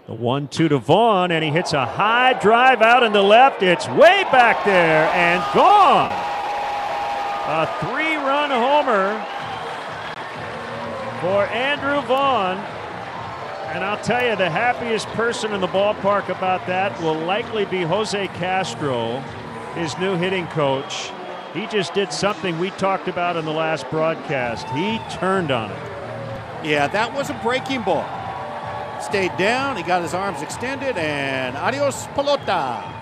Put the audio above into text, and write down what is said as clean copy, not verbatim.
The 1-2 to Vaughn, and he hits a high drive out in the left. It's way back there and gone. A 3-run homer for Andrew Vaughn. And I'll tell you, the happiest person in the ballpark about that will likely be Jose Castro, his new hitting coach. He just did something we talked about in the last broadcast. He turned on it. Yeah, that was a breaking ball. Stayed down, he got his arms extended, and adios pelota.